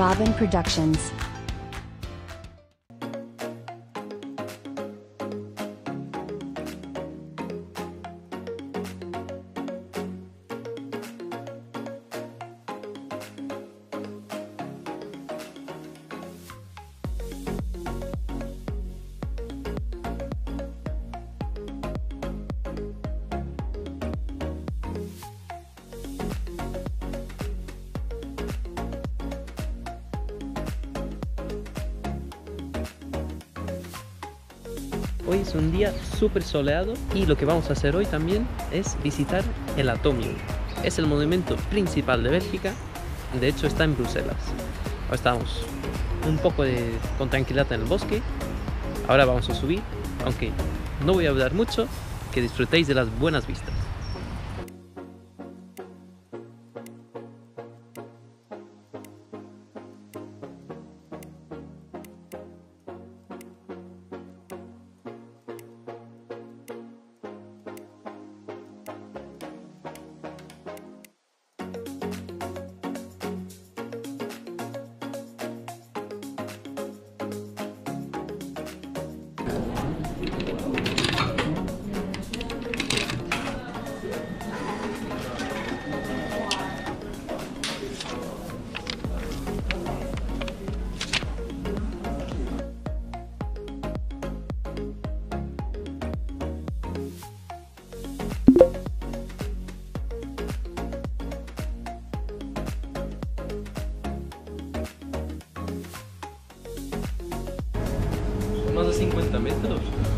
Robin Productions. Hoy es un día súper soleado y lo que vamos a hacer hoy también es visitar el Atomium. Es el monumento principal de Bélgica, de hecho está en Bruselas. Ahora estamos un poco con tranquilidad en el bosque, ahora vamos a subir, aunque no voy a hablar mucho, que disfrutéis de las buenas vistas. Más de 50 metros.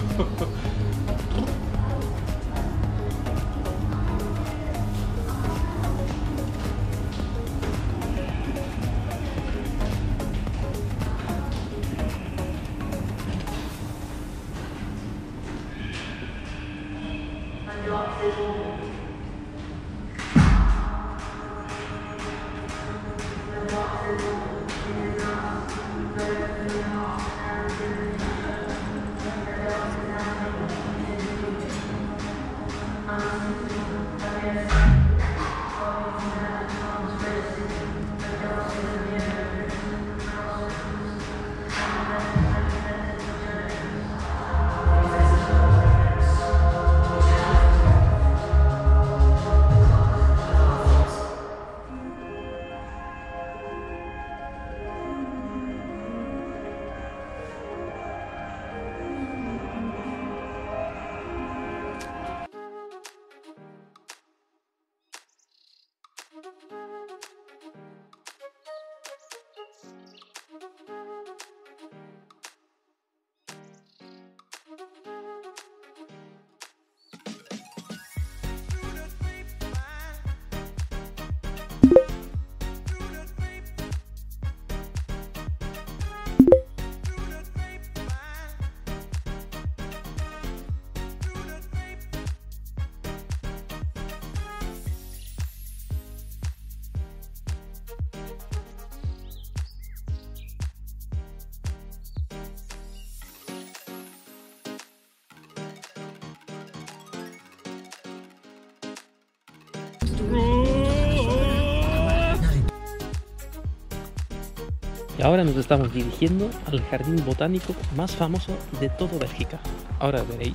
Y ahora nos estamos dirigiendo al jardín botánico más famoso de toda Bélgica. Ahora veréis.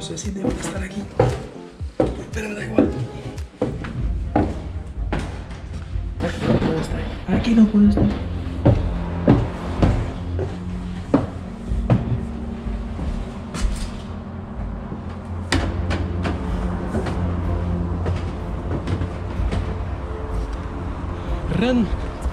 sé si debo estar aquí. Pero me da igual. Aquí no puedo estar. Aquí no puedo estar. Run.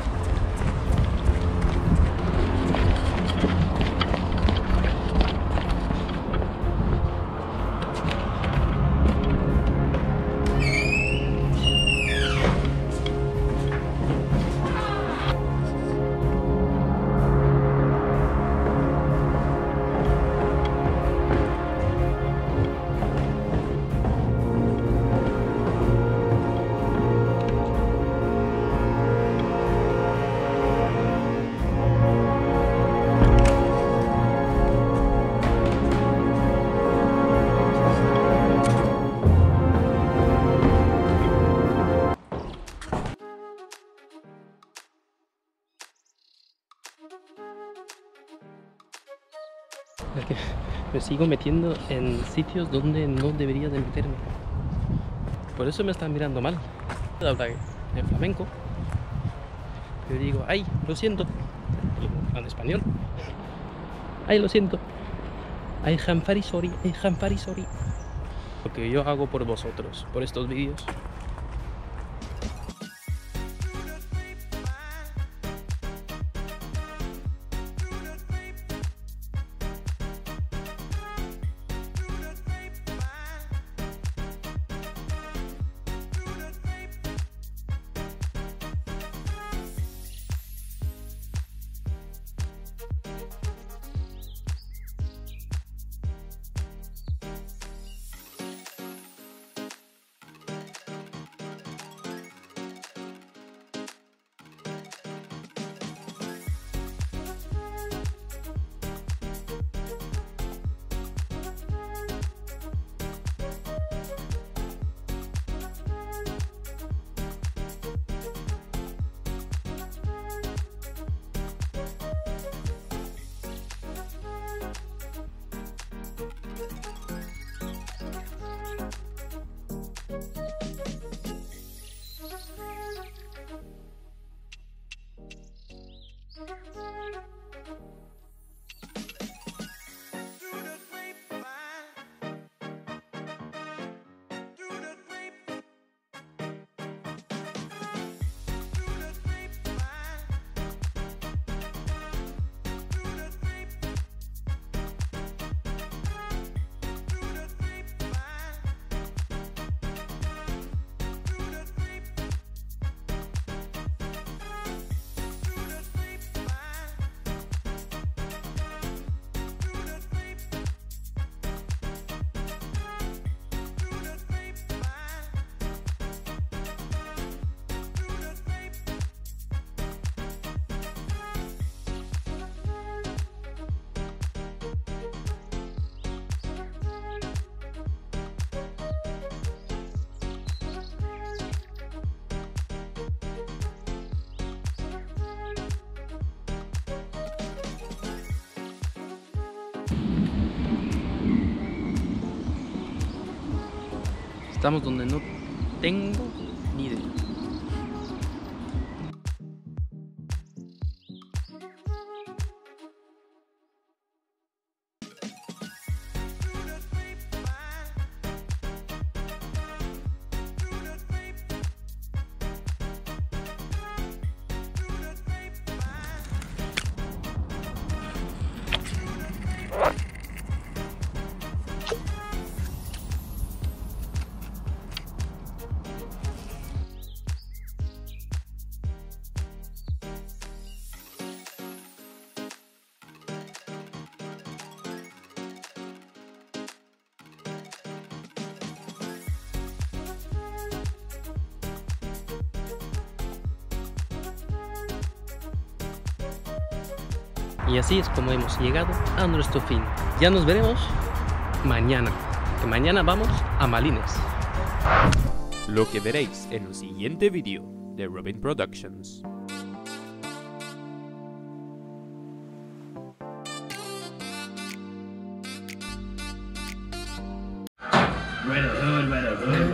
Es que me sigo metiendo en sitios donde no debería de meterme. Por eso me están mirando mal. Habla en flamenco. Yo digo, ay, lo siento. En español. Ay, lo siento. Ay, Hanfari sorry. Ay, Hanfari sorry. Lo que yo hago por vosotros, por estos vídeos. Estamos donde no tengo ni idea. Y así es como hemos llegado a nuestro fin. Ya nos veremos mañana, que mañana vamos a Malines. Lo que veréis en el siguiente vídeo de Robin Productions. Bueno azul, bueno azul.